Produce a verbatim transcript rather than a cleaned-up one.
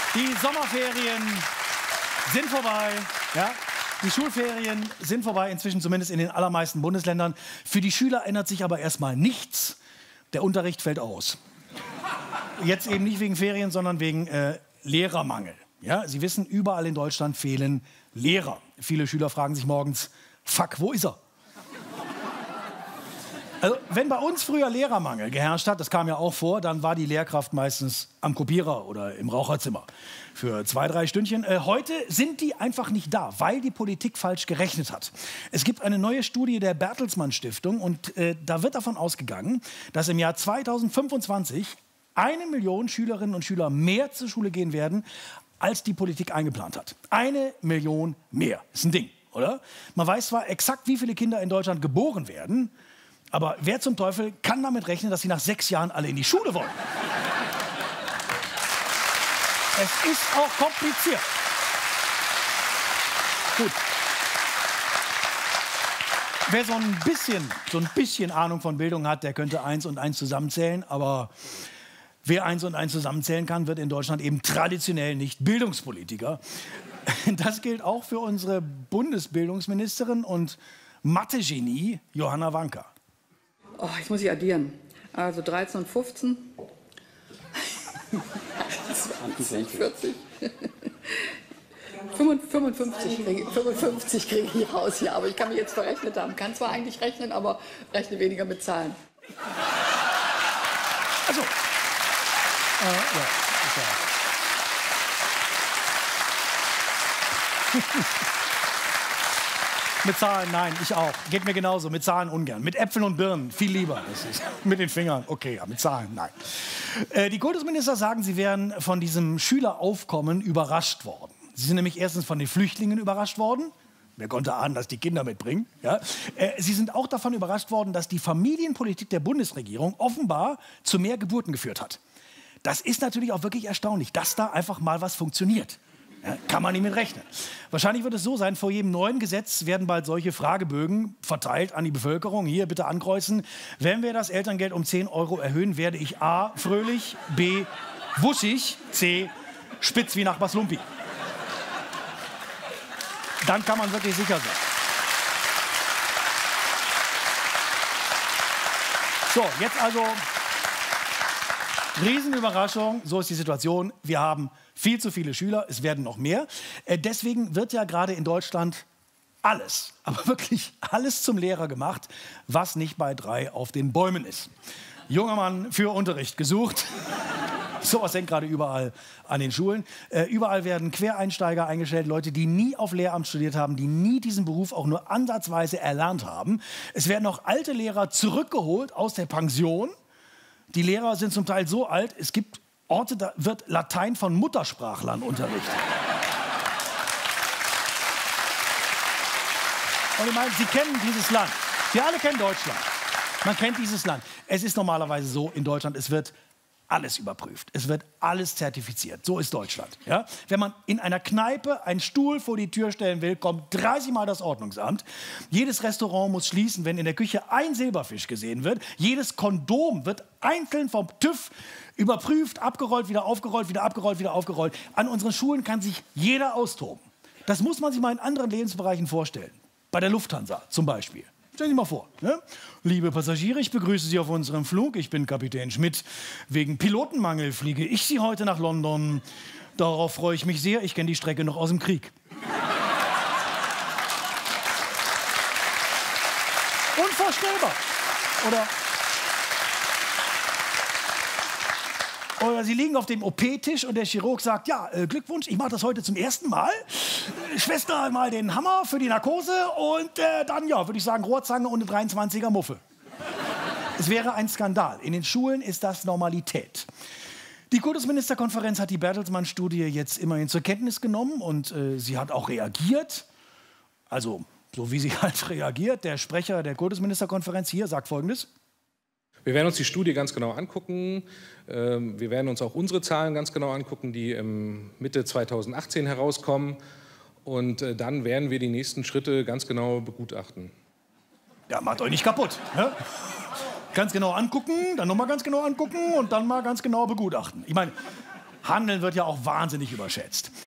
Die Sommerferien sind vorbei. Ja? Die Schulferien sind vorbei, inzwischen zumindest in den allermeisten Bundesländern. Für die Schüler ändert sich aber erstmal nichts. Der Unterricht fällt aus. Jetzt eben nicht wegen Ferien, sondern wegen äh, Lehrermangel. Ja? Sie wissen, überall in Deutschland fehlen Lehrer. Viele Schüler fragen sich morgens, fuck, wo ist er? Also, wenn bei uns früher Lehrermangel geherrscht hat, das kam ja auch vor, dann war die Lehrkraft meistens am Kopierer oder im Raucherzimmer für zwei, drei Stündchen. Äh, heute sind die einfach nicht da, weil die Politik falsch gerechnet hat. Es gibt eine neue Studie der Bertelsmann Stiftung und äh, da wird davon ausgegangen, dass im Jahr zweitausendfünfundzwanzig eine Million Schülerinnen und Schüler mehr zur Schule gehen werden, als die Politik eingeplant hat. Eine Million mehr. Ist ein Ding, oder? Man weiß zwar exakt, wie viele Kinder in Deutschland geboren werden, aber wer zum Teufel kann damit rechnen, dass sie nach sechs Jahren alle in die Schule wollen? Es ist auch kompliziert. Gut. Wer so ein bisschen, so ein bisschen Ahnung von Bildung hat, der könnte eins und eins zusammenzählen. Aber wer eins und eins zusammenzählen kann, wird in Deutschland eben traditionell nicht Bildungspolitiker. Das gilt auch für unsere Bundesbildungsministerin und Mathe-Genie Johanna Wanka. Oh, jetzt muss ich addieren. Also dreizehn und fünfzehn. zwanzig, vierzig. fünfundfünfzig kriege fünfundfünfzig kriege ich raus, ja, aber ich kann mich jetzt verrechnet haben. Kann zwar eigentlich rechnen, aber rechne weniger mit Zahlen. Also, äh, ja, ist ja. Mit Zahlen, nein, ich auch. Geht mir genauso. Mit Zahlen ungern. Mit Äpfeln und Birnen viel lieber. Das ist, mit den Fingern, okay, ja, mit Zahlen, nein. Äh, die Kultusminister sagen, sie wären von diesem Schüleraufkommen überrascht worden. Sie sind nämlich erstens von den Flüchtlingen überrascht worden. Wer konnte ahnen, dass die Kinder mitbringen? Ja? Äh, sie sind auch davon überrascht worden, dass die Familienpolitik der Bundesregierung offenbar zu mehr Geburten geführt hat. Das ist natürlich auch wirklich erstaunlich, dass da einfach mal was funktioniert. Ja, kann man nicht mit rechnen. Wahrscheinlich wird es so sein, vor jedem neuen Gesetz werden bald solche Fragebögen verteilt an die Bevölkerung. Hier bitte ankreuzen. Wenn wir das Elterngeld um zehn Euro erhöhen, werde ich A. fröhlich, B. wuschig, C. spitz wie Nachbars Lumpi. Dann kann man wirklich sicher sein. So, jetzt also Riesenüberraschung, so ist die Situation. Wir haben viel zu viele Schüler, es werden noch mehr. Äh, deswegen wird ja gerade in Deutschland alles, aber wirklich alles zum Lehrer gemacht, was nicht bei drei auf den Bäumen ist. Junger Mann für Unterricht gesucht. Sowas hängt gerade überall an den Schulen. Äh, überall werden Quereinsteiger eingestellt, Leute, die nie auf Lehramt studiert haben, die nie diesen Beruf auch nur ansatzweise erlernt haben. Es werden auch alte Lehrer zurückgeholt aus der Pension. Die Lehrer sind zum Teil so alt, es gibt Orte, da wird Latein von Muttersprachlern unterrichtet. Und ich meine, Sie kennen dieses Land. Sie alle kennen Deutschland. Man kennt dieses Land. Es ist normalerweise so in Deutschland, es wird alles überprüft. Es wird alles zertifiziert. So ist Deutschland. Ja? Wenn man in einer Kneipe einen Stuhl vor die Tür stellen will, kommt dreißig Mal das Ordnungsamt. Jedes Restaurant muss schließen, wenn in der Küche ein Silberfisch gesehen wird. Jedes Kondom wird einzeln vom TÜV überprüft, abgerollt, wieder aufgerollt, wieder abgerollt, wieder aufgerollt. An unseren Schulen kann sich jeder austoben. Das muss man sich mal in anderen Lebensbereichen vorstellen. Bei der Lufthansa zum Beispiel. Stellen Sie sich mal vor. Ne? Liebe Passagiere, ich begrüße Sie auf unserem Flug. Ich bin Kapitän Schmidt. Wegen Pilotenmangel fliege ich Sie heute nach London. Darauf freue ich mich sehr. Ich kenne die Strecke noch aus dem Krieg. Unvorstellbar. Oder, oder Sie liegen auf dem O P-Tisch und der Chirurg sagt, ja, äh, Glückwunsch, ich mache das heute zum ersten Mal. Äh, Schwester, mal den Hammer für die Narkose und äh, dann, ja, würde ich sagen, Rohrzange und eine dreiundzwanziger Muffe. Es wäre ein Skandal. In den Schulen ist das Normalität. Die Kultusministerkonferenz hat die Bertelsmann-Studie jetzt immerhin zur Kenntnis genommen und äh, sie hat auch reagiert. Also, so wie sie halt reagiert. Der Sprecher der Kultusministerkonferenz hier sagt Folgendes. Wir werden uns die Studie ganz genau angucken. Wir werden uns auch unsere Zahlen ganz genau angucken, die Mitte zweitausendachtzehn herauskommen. Und dann werden wir die nächsten Schritte ganz genau begutachten. Ja, macht euch nicht kaputt. Ne? Ganz genau angucken, dann nochmal ganz genau angucken und dann mal ganz genau begutachten. Ich meine, Handeln wird ja auch wahnsinnig überschätzt.